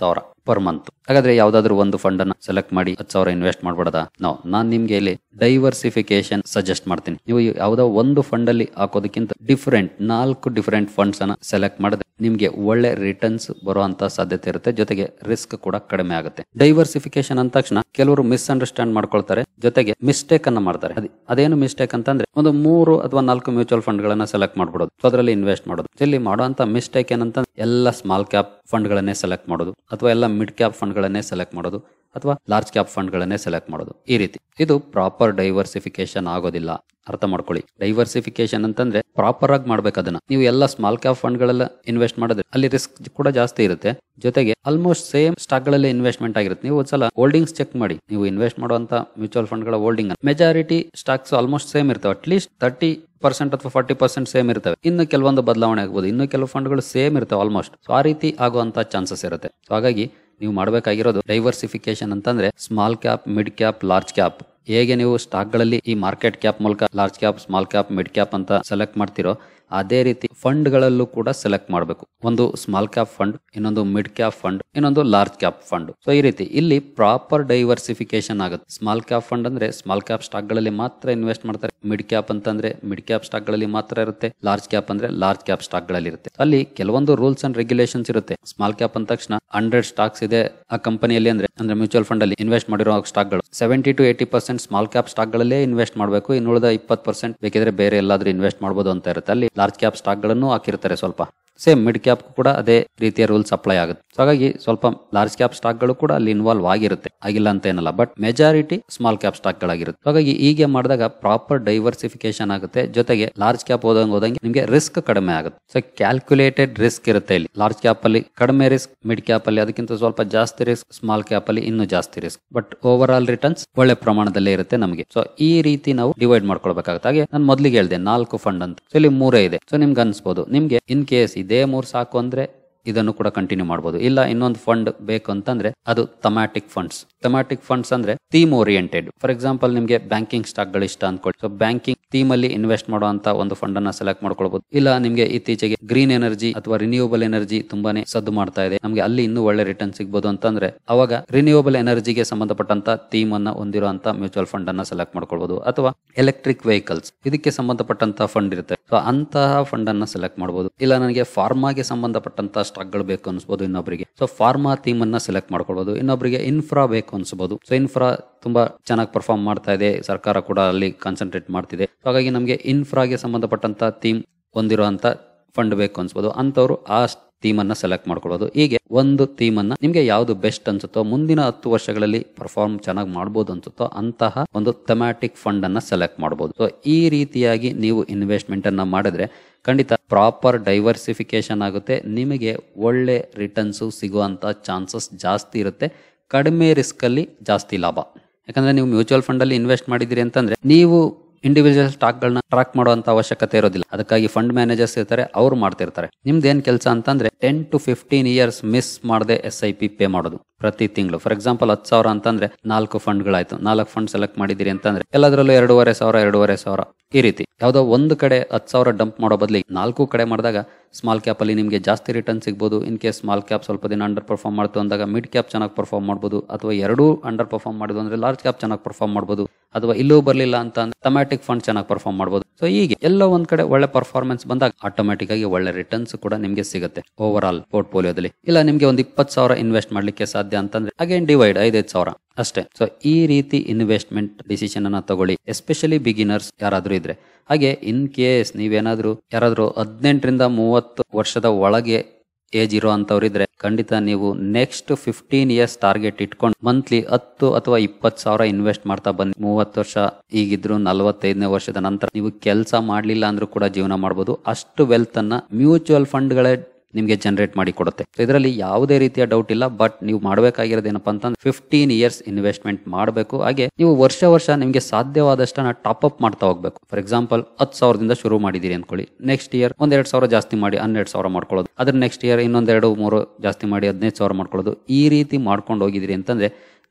Per month. ಹಾಗಾದ್ರೆ ಯಾವ್ದಾದ್ರು ಒಂದು ಫಂಡ್ ಅನ್ನ ಸೆಲೆಕ್ಟ್ ಮಾಡಿ ಹತ್ತು ಸಾವಿರ ಇನ್ವೆಸ್ಟ್ ಮಾಡ್ಬಿಡದ? ನೋ, ನಾನ್ ನಿಮ್ಗೆ ಇಲ್ಲಿ ಡೈವರ್ಸಿಫಿಕೇಶನ್ ಸಜೆಸ್ಟ್ ಮಾಡ್ತೀನಿ. ನೀವು ಯಾವ್ದೋ ಒಂದು ಫಂಡ್ ಅಲ್ಲಿ ಹಾಕೋದಕ್ಕಿಂತ ಡಿಫರೆಂಟ್ ನಾಲ್ಕು ಡಿಫರೆಂಟ್ ಫಂಡ್ಸ್ ಅನ್ನ ಸೆಲೆಕ್ಟ್ ಮಾಡಿದ್ರೆ ನಿಮ್ಗೆ ಒಳ್ಳೆ ರಿಟರ್ನ್ಸ್ ಬರುವಂತ ಸಾಧ್ಯತೆ ಇರುತ್ತೆ, ಜೊತೆಗೆ ರಿಸ್ಕ್ ಕೂಡ ಕಡಿಮೆ ಆಗುತ್ತೆ. ಡೈವರ್ಸಿಫಿಕೇಶನ್ ಅಂದ ತಕ್ಷಣ ಕೆಲವರು ಮಿಸ್ಅಂಡರ್ಸ್ಟ್ಯಾಂಡ್ ಮಾಡ್ಕೊಳ್ತಾರೆ, ಜೊತೆಗೆ ಮಿಸ್ಟೇಕ್ ಅನ್ನ ಮಾಡ್ತಾರೆ. ಅದೇನು ಮಿಸ್ಟೇಕ್ ಅಂತಂದ್ರೆ ಒಂದು ಮೂರು ಅಥವಾ ನಾಲ್ಕು ಮ್ಯೂಚುವಲ್ ಫಂಡ್ ಗಳನ್ನ ಸೆಲೆಕ್ಟ್ ಮಾಡ್ಬಿಡೋದು, ಸೊ ಅದರಲ್ಲಿ ಇನ್ವೆಸ್ಟ್ ಮಾಡೋದು. ಇಲ್ಲಿ ಮಾಡುವಂತ ಮಿಸ್ಟೇಕ್ ಏನಂತ ಎಲ್ಲ ಸ್ಮಾಲ್ ಕ್ಯಾಪ್ ಫಂಡ್ ಗಳನ್ನೇ ಸೆಲೆಕ್ಟ್ ಮಾಡೋದು, ಅಥವಾ ಎಲ್ಲ ಮಿಡ್ ಕ್ಯಾಪ್ ಫಂಡ್ ಗಳನ್ನೇ ಸೆಲೆಕ್ಟ್ ಮಾಡೋದು, ಅಥವಾ ಲಾರ್ಜ್ ಕ್ಯಾಪ್ ಫಂಡ್ ಗಳನ್ನೇ ಸೆಲೆಕ್ಟ್ ಮಾಡೋದು. ಈ ರೀತಿ ಇದು ಪ್ರಾಪರ್ ಡೈವರ್ಸಿಫಿಕೇಶನ್ ಆಗೋದಿಲ್ಲ. ಅರ್ಥ ಮಾಡ್ಕೊಳ್ಳಿ. ಡೈವರ್ಸಿಫಿಕೇಶನ್ ಅಂತಂದ್ರೆ ಪ್ರಾಪರ್ ಆಗಿ ಮಾಡ್ಬೇಕು ಅದನ್ನ. ನೀವು ಎಲ್ಲ ಸ್ಮಾಲ್ ಕ್ಯಾಪ್ ಫಂಡ್ ಗಳೆಲ್ಲ ಇನ್ವೆಸ್ಟ್ ಮಾಡಿದ್ರೆ ಅಲ್ಲಿ ರಿಸ್ಕ್ ಕೂಡ ಜಾಸ್ತಿ ಇರುತ್ತೆ, ಜೊತೆಗೆ ಆಲ್ಮೋಸ್ಟ್ ಸೇಮ್ ಸ್ಟಾಕ್ ಗಳಲ್ಲಿ ಇನ್ವೆಸ್ಟ್ಮೆಂಟ್ ಆಗಿರುತ್ತೆ. ನೀವು ಒಂದ್ಸಲ ಹೋಲ್ಡಿಂಗ್ಸ್ ಚೆಕ್ ಮಾಡಿ. ನೀವು ಇನ್ವೆಸ್ಟ್ ಮಾಡುವಂತ ಮ್ಯೂಚುವಲ್ ಫಂಡ್ ಗಳ holding majority stocks almost same ಇರ್ತವೆ. ಅಟ್ಲೀಸ್ಟ್ ತರ್ಟಿ ಪರ್ಸೆಂಟ್ ಅಥವಾ ಫಾರ್ಟಿ ಪರ್ಸೆಂಟ್ ಸೇಮ್ ಇರ್ತವೆ. ಇನ್ನು ಕೆಲವೊಂದು ಬದಲಾವಣೆ ಆಗ್ಬೋದು, ಇನ್ನು ಕೆಲವು ಫಂಡ್ಗಳು ಸೇಮ್ ಇರ್ತವೆ ಆಲ್ಮೋಸ್ಟ್. ಸೊ ಆ ರೀತಿ ಆಗುವಂತ ಚಾನ್ಸಸ್ ಇರುತ್ತೆ. ಸೊ ಹಾಗಾಗಿ ನೀವು ಮಾಡಬೇಕಾಗಿರೋದು ಡೈವರ್ಸಿಫಿಕೇಶನ್ ಅಂತಂದ್ರೆ small cap, mid cap, large cap. ಹೇಗೆ ನೀವು ಸ್ಟಾಕ್ ಗಳಲ್ಲಿ ಈ ಮಾರ್ಕೆಟ್ ಕ್ಯಾಪ್ ಮೂಲಕ large cap, small cap, mid cap ಅಂತ ಸೆಲೆಕ್ಟ್ ಮಾಡ್ತಿರೋ, ಅದೇ ರೀತಿ ಫಂಡ್ ಗಳಲ್ಲೂ ಕೂಡ ಸೆಲೆಕ್ಟ್ ಮಾಡಬೇಕು. ಒಂದು ಸ್ಮಾಲ್ ಕ್ಯಾಪ್ ಫಂಡ್, ಇನ್ನೊಂದು ಮಿಡ್ ಕ್ಯಾಪ್ ಫಂಡ್, ಇನ್ನೊಂದು ಲಾರ್ಜ್ ಕ್ಯಾಪ್ ಫಂಡ್. ಸೊ ಈ ರೀತಿ ಇಲ್ಲಿ ಪ್ರಾಪರ್ ಡೈವರ್ಸಿಫಿಕೇಶನ್ ಆಗುತ್ತೆ. ಸ್ಮಾಲ್ ಕ್ಯಾಪ್ ಫಂಡ್ ಅಂದ್ರೆ ಸ್ಮಾಲ್ ಕ್ಯಾಪ್ ಸ್ಟಾಕ್ ಗಳಲ್ಲಿ ಮಾತ್ರ ಇನ್ವೆಸ್ಟ್ ಮಾಡ್ತಾರೆ. ಮಿಡ್ ಕ್ಯಾಪ್ ಅಂತಂದ್ರೆ ಮಿಡ್ ಕ್ಯಾಪ್ ಸ್ಟಾಕ್ ಗಳಲ್ಲಿ ಮಾತ್ರ ಇರುತ್ತೆ. ಲಾರ್ಜ್ ಕ್ಯಾಪ್ ಅಂದ್ರೆ ಲಾರ್ಜ್ ಕ್ಯಾಪ್ ಸ್ಟಾಕ್ ಗಳಲ್ಲಿ ಇರುತ್ತೆ. ಅಲ್ಲಿ ಕೆಲವೊಂದು ರೂಲ್ಸ್ ಅಂಡ್ ರೆಗ್ಯುಲೇಷನ್ಸ್ ಇರುತ್ತೆ. ಸ್ಮಾಲ್ ಕ್ಯಾಪ್ ಅಂದ ತಕ್ಷಣ ಹಂಡ್ರೆಡ್ ಸ್ಟಾಕ್ಸ್ ಇದೆ ಆ ಕಂಪನಿಯಲ್ಲಿ ಅಂದ್ರೆ ಅಂದ್ರೆ ಮ್ಯೂಚುವಲ್ ಫಂಡ್ ಅಲ್ಲಿ ಇನ್ವೆಸ್ಟ್ ಮಾಡಿರೋ ಸ್ಟಾಕ್ ಗಳು seventy to eighty percent small cap stock ಗಳಲ್ಲೇ ಇನ್ವೆಸ್ಟ್ ಮಾಡಬೇಕು. ಇನ್ನುಳಿದ ಇಪ್ಪತ್ತು ಪರ್ಸೆಂಟ್ ಬೇಕಿದ್ರೆ ಬೇರೆ ಎಲ್ಲಾದ್ರೂ ಇನ್ವೆಸ್ಟ್ ಮಾಡಬಹುದು ಅಂತ ಇರುತ್ತೆ. ಅಲ್ಲಿ ಲಾರ್ಜ್ ಕ್ಯಾಪ್ ಸ್ಟಾಕ್ ಗಳನ್ನು ಹಾಕಿರ್ತಾರೆ. ಸ್ವಲ್ಪ ಸೇಮ್ ಮಿಡ್ ಕ್ಯಾಪ್ ಕೂಡ ಅದೇ ರೀತಿಯ ರೂಲ್ಸ್ ಅಪ್ಲೈ ಆಗುತ್ತೆ. ಹಾಗಾಗಿ ಸ್ವಲ್ಪ ಲಾರ್ಜ್ ಕ್ಯಾಪ್ ಸ್ಟಾಕ್ ಗಳು ಕೂಡ ಅಲ್ಲಿ ಇನ್ವಾಲ್ವ್ ಆಗಿರುತ್ತೆ, ಆಗಿಲ್ಲ ಅಂತ ಏನಲ್ಲ. But majority small cap stock ಗಳಾಗಿರುತ್ತೆ. ಹಾಗಾಗಿ ಹೀಗೆ ಮಾಡಿದಾಗ ಪ್ರಾಪರ್ ಡೈವರ್ಸಿಫಿಕೇಶನ್ ಆಗುತ್ತೆ, ಜೊತೆಗೆ ಲಾರ್ಜ್ ಕ್ಯಾಪ್ ಹೋದಂಗೆ ಹೋದಂಗೆ ನಿಮಗೆ ರಿಸ್ಕ್ ಕಡಿಮೆ ಆಗುತ್ತೆ. ಸೊ ಕ್ಯಾಲ್ಕುಲೇಟೆಡ್ ರಿಸ್ಕ್ ಇರುತ್ತೆ ಇಲ್ಲಿ. ಲಾರ್ಜ್ ಕ್ಯಾಪ್ ಅಲ್ಲಿ ಕಡಿಮೆ ರಿಸ್ಕ್, ಮಿಡ್ ಕ್ಯಾಪ್ ಅಲ್ಲಿ ಅದಕ್ಕಿಂತ ಸ್ವಲ್ಪ ಜಾಸ್ತಿ ರಿಸ್ಕ್, ಸ್ಮಾಲ್ ಕ್ಯಾಪ್ ಅಲ್ಲಿ ಇನ್ನೂ ಜಾಸ್ತಿ risk. But over all returns ಒಳ್ಳೆ ಪ್ರಮಾಣದಲ್ಲೇ ಇರುತ್ತೆ ನಮಗೆ. ಸೊ ಈ ರೀತಿ ನಾವು ಡಿವೈಡ್ ಮಾಡ್ಕೊಳ್ಬೇಕಾಗುತ್ತೆ. ಹಾಗೆ ನಾನು ಮೊದಲಿಗೆ ಹೇಳಿದೆ ನಾಲ್ಕು ಫಂಡ್ ಅಂತ. ಸೊ ಇಲ್ಲಿ ಮೂರೇ ಇದೆ. ಸೊ ನಿಮ್ಗೆ ಅನ್ಸ್ಬೋದು, ನಿಮ್ಗೆ ಇನ್ ಕೇಸ್ ಇದೇ ಮೂರ್ ಸಾಕು ಅಂದ್ರೆ ಇದನ್ನು ಕೂಡ ಕಂಟಿನ್ಯೂ ಮಾಡಬಹುದು. ಇಲ್ಲ ಇನ್ನೊಂದು ಫಂಡ್ ಬೇಕು ಅಂತಂದ್ರೆ ಅದು ಥಮ್ಯಾಟಿಕ್ ಫಂಡ್ಸ್. ಥಮ್ಯಾಟಿಕ್ ಫಂಡ್ಸ್ ಅಂದ್ರೆ ಥೀಮ್ ಓರಿಯೆಂಟೆಡ್. ಫಾರ್ ಎಕ್ಸಾಂಪಲ್ ನಿಮ್ಗೆ ಬ್ಯಾಂಕಿಂಗ್ ಸ್ಟಾಕ್ ಗಳು ಇಷ್ಟ ಅನ್ಕೊಳ್ಳಿ. ಸೊ ಬ್ಯಾಂಕಿಂಗ್ ಥೀಮ್ ಅಲ್ಲಿ ಇನ್ವೆಸ್ಟ್ ಮಾಡುವಂತ ಒಂದು ಫಂಡ್ ಅನ್ನ ಸೆಲೆಕ್ಟ್ ಮಾಡ್ಕೊಳ್ಬಹುದು. ಇಲ್ಲ ನಿಮ್ಗೆ ಇತ್ತೀಚೆಗೆ ಗ್ರೀನ್ ಎನರ್ಜಿ ಅಥವಾ ರಿನ್ಯೂವಬಲ್ ಎನರ್ಜಿ ತುಂಬಾನೇ ಸದ್ದು ಮಾಡ್ತಾ ಇದೆ, ನಮ್ಗೆ ಅಲ್ಲಿ ಇನ್ನೂ ಒಳ್ಳೆ ರಿಟರ್ನ್ ಸಿಗಬಹುದು ಅಂತಂದ್ರೆ ಅವಾಗ ರಿನ್ಯೂವಬಲ್ ಎನರ್ಜಿಗೆ ಸಂಬಂಧಪಟ್ಟಂತ ಥೀಮ್ ಅನ್ನ ಹೊಂದಿರುವಂತ ಮ್ಯೂಚುವಲ್ ಫಂಡ್ ಅನ್ನ ಸೆಲೆಕ್ಟ್ ಮಾಡ್ಕೊಳ್ಬಹುದು. ಅಥವಾ ಎಲೆಕ್ಟ್ರಿಕ್ ವೆಹಿಕಲ್ಸ್ ಇದಕ್ಕೆ ಸಂಬಂಧಪಟ್ಟಂತ ಫಂಡ್ ಇರುತ್ತೆ. ಸೊ ಅಂತಹ ಫಂಡ್ ಅನ್ನ ಸೆಲೆಕ್ಟ್ ಮಾಡಬಹುದು. ಇಲ್ಲ ನನಗೆ ಫಾರ್ಮಾಗೆ ಸಂಬಂಧಪಟ್ಟಂತ ಸ್ಟಾಕ್ ಗಳು ಬೇಕು ಅನ್ಸಬಹುದು ಇನ್ನೊಬ್ಬರಿಗೆ. ಸೊ ಫಾರ್ಮಾ ಥೀಮ್ ಅನ್ನ ಸೆಲೆಕ್ಟ್ ಮಾಡ್ಕೊಳ್ಬಹುದು. ಇನ್ನೊಬ್ಬರಿಗೆ ಇನ್ಫ್ರಾ ಬೇಕು ಅನ್ಸಬಹುದು. ಸೊ ಇನ್ಫ್ರಾ ತುಂಬಾ ಚೆನ್ನಾಗಿ ಪರ್ಫಾರ್ಮ್ ಮಾಡ್ತಾ ಇದೆ, ಸರ್ಕಾರ ಕೂಡ ಅಲ್ಲಿ ಕಾನ್ಸಂಟ್ರೇಟ್ ಮಾಡ್ತಿದೆ. ಹಾಗಾಗಿ ನಮಗೆ ಇನ್ಫ್ರಾಗೆ ಸಂಬಂಧಪಟ್ಟಂತ ಥೀಮ್ ಹೊಂದಿರುವಂತ ಫಂಡ್ ಬೇಕು ಅನ್ಸಬಹುದು. ಅಂತವ್ರು ಆ ಥೀಮ್ ಅನ್ನ ಸೆಲೆಕ್ಟ್ ಮಾಡ್ಕೊಳ್ಳೋದು. ಹೀಗೆ ಒಂದು ಥೀಮ್ ಅನ್ನ ನಿಮ್ಗೆ ಯಾವ್ದು ಬೆಸ್ಟ್ ಅನ್ಸುತ್ತೋ, ಮುಂದಿನ ಹತ್ತು ವರ್ಷಗಳಲ್ಲಿ ಪರ್ಫಾರ್ಮ್ ಚೆನ್ನಾಗಿ ಮಾಡಬಹುದು ಅನ್ಸುತ್ತೋ ಅಂತಹ ಒಂದು ಥಮ್ಯಾಟಿಕ್ ಫಂಡ್ ಅನ್ನ ಸೆಲೆಕ್ಟ್ ಮಾಡಬಹುದು. ಸೊ ಈ ರೀತಿಯಾಗಿ ನೀವು ಇನ್ವೆಸ್ಟ್ಮೆಂಟ್ ಅನ್ನ ಮಾಡಿದ್ರೆ ಖಂಡಿತ ಪ್ರಾಪರ್ ಡೈವರ್ಸಿಫಿಕೇಶನ್ ಆಗುತ್ತೆ. ನಿಮಗೆ ಒಳ್ಳೆ ರಿಟರ್ನ್ಸ್ ಸಿಗುವಂತ ಚಾನ್ಸಸ್ ಜಾಸ್ತಿ ಇರುತ್ತೆ. ಕಡಿಮೆ ರಿಸ್ಕ್ ಅಲ್ಲಿ ಜಾಸ್ತಿ ಲಾಭ. ಯಾಕಂದ್ರೆ ನೀವು ಮ್ಯೂಚುವಲ್ ಫಂಡ್ ಅಲ್ಲಿ ಇನ್ವೆಸ್ಟ್ ಮಾಡಿದಿರಿ ಅಂತಂದ್ರೆ ನೀವು ಇಂಡಿವಿಜುವಲ್ ಸ್ಟಾಕ್ ಗಳನ್ನ ಟ್ರಾಕ್ ಮಾಡುವಂತ ಅವಶ್ಯಕತೆ ಇರೋದಿಲ್ಲ. ಅದಕ್ಕಾಗಿ ಫಂಡ್ ಮ್ಯಾನೇಜರ್ಸ್ ಇರ್ತಾರೆ, ಅವ್ರು ಮಾಡ್ತಿರ್ತಾರೆ. ನಿಮ್ದು ಏನ್ ಕೆಲಸ ಅಂತಂದ್ರೆ ten to fifteen years miss ಮಾಡದೆ ಎಸ್ ಐ ಪಿ ಪೇ ಮಾಡೋದು ಪ್ರತಿ ತಿಂಗಳು. ಫಾರ್ ಎಕ್ಸಾಂಪಲ್ ಹತ್ತು ಸಾವಿರ ಅಂತಂದ್ರೆ ನಾಲ್ಕು ಫಂಡ್ ಗಳಾಯ್ತು, ನಾಲ್ಕು ಫಂಡ್ ಸೆಲೆಕ್ಟ್ ಮಾಡಿದಿರಿ ಅಂತಂದ್ರೆ ಎಲ್ಲದರಲ್ಲೂ ಎರಡೂವರೆ ಸಾವಿರ ಎರಡೂವರೆ ಸಾವಿರ ಈ ರೀತಿ ಯಾವ್ದೋ ಒಂದು ಕಡೆ ಹತ್ತು ಸಾವಿರ ಡಂಪ್ ಮಾಡೋ ಬದಲಿ ನಾಲ್ಕು ಕಡೆ ಮಾಡಿದಾಗ ಸ್ಮಾಲ್ ಕ್ಯಾಪ್ ಅಲ್ಲಿ ನಿಮಗೆ ಜಾಸ್ತಿ ರಿಟರ್ನ್ ಸಿಗಬಹುದು. ಇನ್ ಕೇಸ್ ಸ್ಮಾಲ್ ಕ್ಯಾಪ್ ಸ್ವಲ್ಪ ದಿನ ಅಂಡರ್ ಪರ್ಫಾರ್ಮ್ ಮಾಡ್ತು ಅಂದಾಗ ಮಿಡ್ ಕ್ಯಾಪ್ ಚೆನ್ನಾಗಿ ಪರ್ಫಾರ್ಮ್ ಮಾಡಬಹುದು. ಅಥವಾ ಎರಡೂ ಅಂಡರ್ ಪರ್ಫಾರ್ಮ್ ಮಾಡಿದ್ರು ಅಂದ್ರೆ ಲಾರ್ಜ್ ಕ್ಯಾಪ್ ಚೆನ್ನಾಗಿ ಪರ್ಫಾರ್ಮ್ ಮಾಡಬಹುದು. ಅಥವಾ ಇಲ್ಲೂ ಬರ್ಲಿಲ್ಲ ಅಂತ ಅಂದ್ರೆ ಥಮ್ಯಾಟಿಕ್ ಫಂಡ್ ಚೆನ್ನಾಗಿ ಪರ್ಫಾರ್ಮ್ ಮಾಡಬಹುದು. ಸೊ ಹೀಗೆ ಎಲ್ಲ ಒಂದ್ ಕಡೆ ಒಳ್ಳೆ ಪರ್ಫಾರ್ಮೆನ್ಸ್ ಬಂದಾಗ ಆಟೋಮ್ಯಾಟಿಕ್ ಆಗಿ ಒಳ್ಳೆ ರಿಟರ್ನ್ಸ್ ಕೂಡ ನಿಮಗೆ ಸಿಗುತ್ತೆ ಓವರ್ ಆಲ್ ಪೋರ್ಟ್ಫೋಲಿಯೋದಲ್ಲಿ. ಇಲ್ಲ ನಿಮ್ಗೆ ಒಂದು ಇಪ್ಪತ್ತು ಸಾವಿರ ಇನ್ವೆಸ್ಟ್ ಮಾಡ್ಲಿಕ್ಕೆ ಸಾಧ್ಯ ಅಂತಂದ್ರೆ ಅಗೇನ್ ಡಿವೈಡ್ ಐದೈದು ಸಾವಿರ ಅಷ್ಟೇ. ಸೊ ಈ ರೀತಿ ಇನ್ವೆಸ್ಟ್ಮೆಂಟ್ ಡಿಸಿಷನ್ ಅನ್ನ ತಗೊಳ್ಳಿ, ಎಸ್ಪೆಷಲಿ ಬಿಗಿನರ್ಸ್ ಯಾರಾದ್ರೂ ಇದ್ರೆ. ಹಾಗೆ ಇನ್ ಕೇಸ್ ನೀವೇನಾದ್ರೂ ಯಾರಾದ್ರೂ ಹದಿನೆಂಟರಿಂದ ಮೂವತ್ತು ವರ್ಷದ ಒಳಗೆ ಏಜ್ ಇರೋ ಅಂತವ್ರಿದ್ರೆ ಖಂಡಿತ ನೀವು ನೆಕ್ಸ್ಟ್ ಫಿಫ್ಟೀನ್ ಇಯರ್ಸ್ ಟಾರ್ಗೆಟ್ ಇಟ್ಕೊಂಡು ಮಂತ್ಲಿ ಹತ್ತು ಅಥವಾ ಇಪ್ಪತ್ತು ಸಾವಿರ ಇನ್ವೆಸ್ಟ್ ಮಾಡ್ತಾ ಬಂದು ಮೂವತ್ತು ವರ್ಷ ಈಗಿದ್ರು ನಲವತ್ತೈದನೇ ವರ್ಷದ ನಂತರ ನೀವು ಕೆಲಸ ಮಾಡ್ಲಿಲ್ಲ ಅಂದ್ರೂ ಕೂಡ ಜೀವನ ಮಾಡಬಹುದು. ಅಷ್ಟು ವೆಲ್ತ್ ಅನ್ನ ಮ್ಯೂಚುವಲ್ ಫಂಡ್ ಗಳೇ ನಿಮ್ಗೆ ಜನರೇಟ್ ಮಾಡಿ ಕೊಡುತ್ತೆ. ಇದರಲ್ಲಿ ಯಾವುದೇ ರೀತಿಯ ಡೌಟ್ ಇಲ್ಲ. ಬಟ್ ನೀವು ಮಾಡಬೇಕಾಗಿರೋದು ಏನಪ್ಪಾ ಅಂತಂದ್ರೆ ಫಿಫ್ಟೀನ್ ಇಯರ್ಸ್ ಇನ್ವೆಸ್ಟ್ಮೆಂಟ್ ಮಾಡಬೇಕು. ಹಾಗೆ ನೀವು ವರ್ಷ ವರ್ಷ ನಿಮ್ಗೆ ಸಾಧ್ಯವಾದಷ್ಟನ್ನ ಟಾಪ್ ಅಪ್ ಮಾಡ್ತಾ ಹೋಗ್ಬೇಕು. ಫಾರ್ ಎಕ್ಸಾಂಪಲ್ ಹತ್ತು ಸಾವಿರದಿಂದ ಶುರು ಮಾಡಿದೀರಿ ಅನ್ಕೊಳ್ಳಿ, ನೆಕ್ಸ್ಟ್ ಇಯರ್ ಒಂದೆರಡು ಸಾವಿರ ಜಾಸ್ತಿ ಮಾಡಿ ಹನ್ನೆರಡು ಸಾವಿರ ಮಾಡ್ಕೊಳ್ಳೋದು, ಅದ್ರ ನೆಕ್ಸ್ಟ್ ಇಯರ್ ಇನ್ನೊಂದೆರಡು ಮೂರು ಜಾಸ್ತಿ ಮಾಡಿ ಹದಿನೈದು ಸಾವಿರ ಮಾಡ್ಕೊಳ್ಳೋದು. ಈ ರೀತಿ ಮಾಡ್ಕೊಂಡು ಹೋಗಿದ್ರಿ ಅಂತಂದ್ರೆ